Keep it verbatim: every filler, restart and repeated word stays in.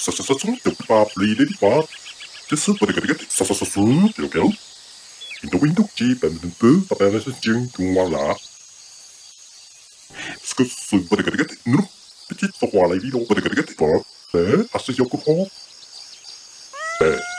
sa sa sa sum to pa pli de pa just so but get sa sa sa sum to go into window chi ben tu pa pa sa jing tu wa la sku su but get get no petit so wa la vi do but get get pa eh as yo ko ho eh